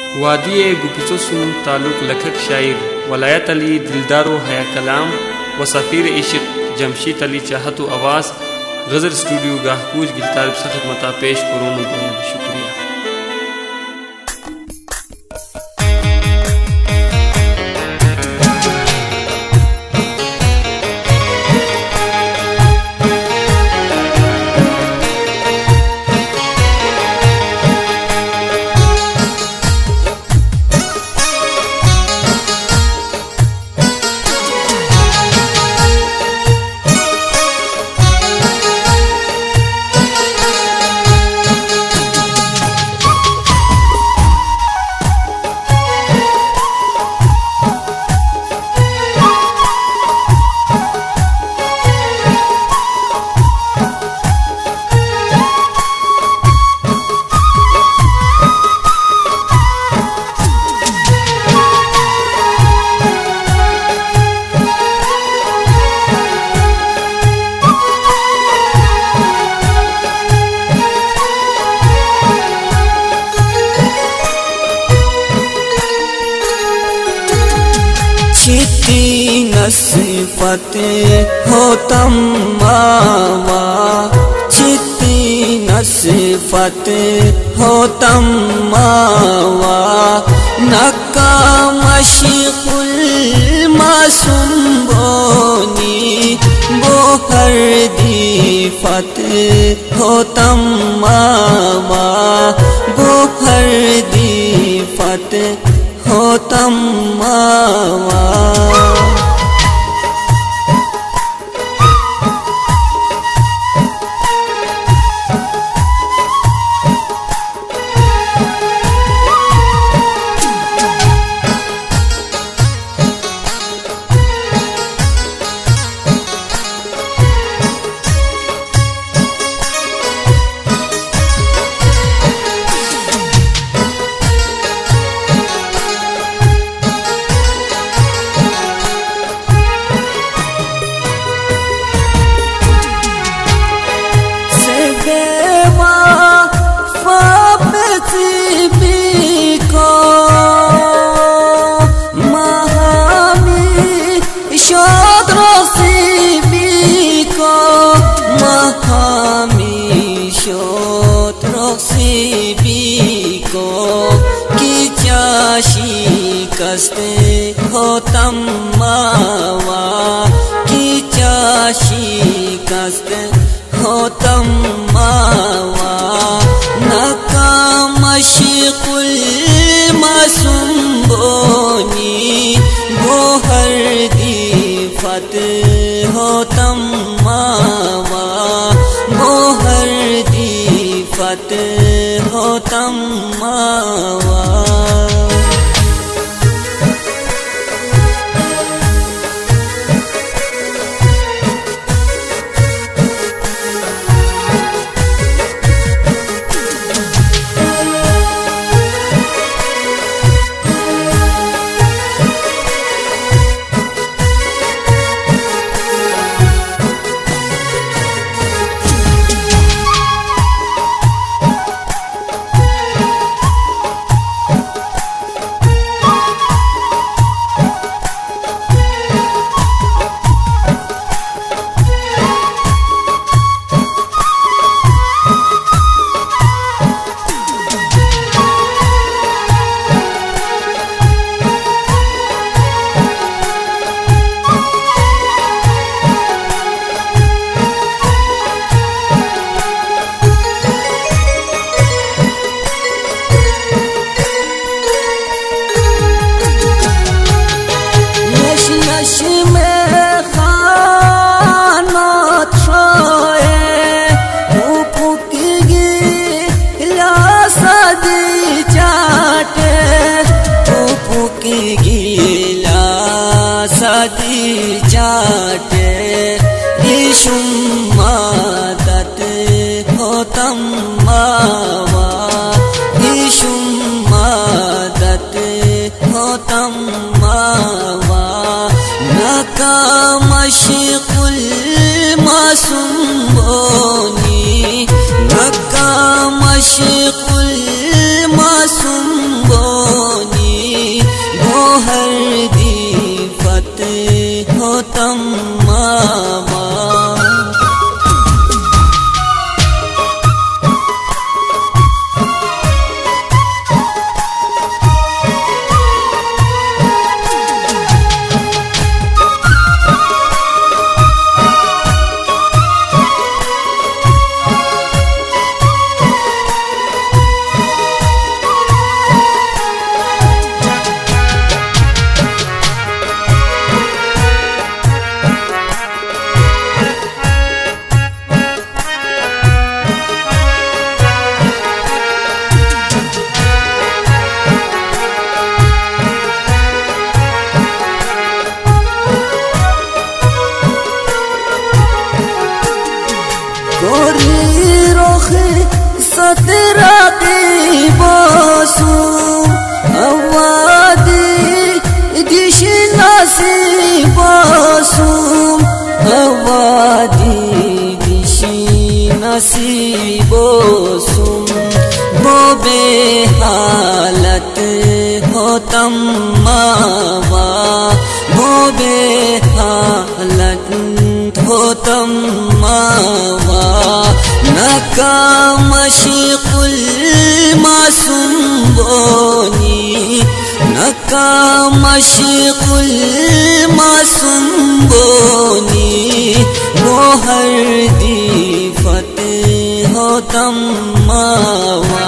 वादी गुपिसोसुन तालुक लखक शायर वलायत अली दिलदारो हया कलाम व सफ़ीर इश्क जमशीद अली चाहतो आवाज़ गज़ल स्टूडियो गाहकूज गिरतार सख्त मता पेश करों शुक्रिया। नसीफत हो तम्मावा चित्ती नसीफत हो तम्मावा नक्का मशकुल मासूम बोनी वो हर दीफत हो तम्मावा वो हर दीफत हो तम्मावा। शिकस्ते हो तम्मावा की क्या शिकस्ते हो तम्मावा नका मशकुल मासूम बोनी वो हर दीफत हो तम्मावा वो हर दीफत हो तम्मावा। सदी जाटे इशुम्मादत हो तम्मावा इशुम्मादत हो तम्मावा नका मशकुल मासूम बोनी नका मशकुल मासूम बोनी होतम मावा मोबे हालत होतम मावा नका मशकुल मासूम बोनी नका मशकुल मासूम बोनी मोहर दी फतेह होतम मावा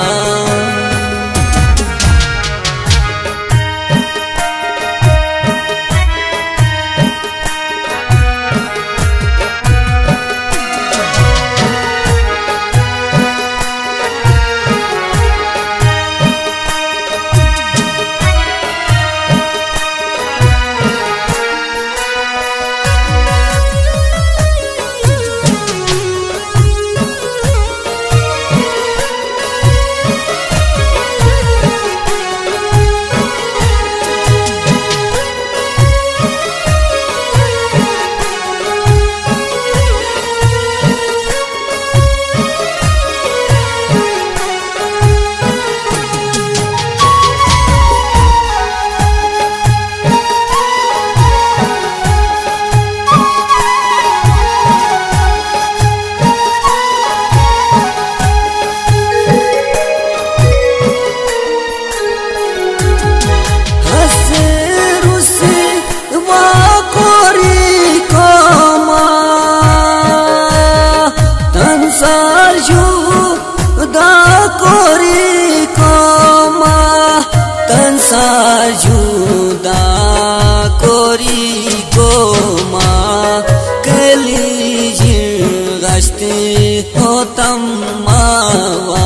जुदा कोरी गोमा कली गश्ते होतम मावा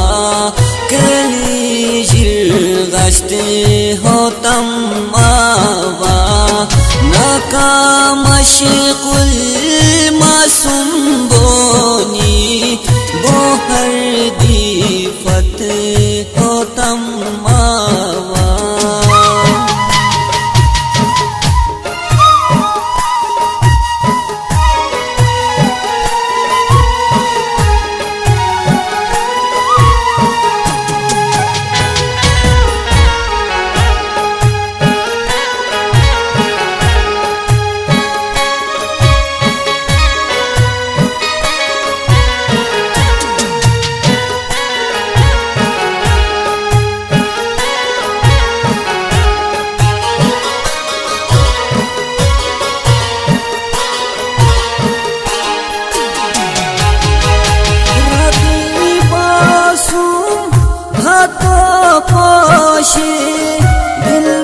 कली गश्ते होतम मावा नका मशकुल मासूम बोनी बोहर दी फतेह होतम मावा पोशे दिल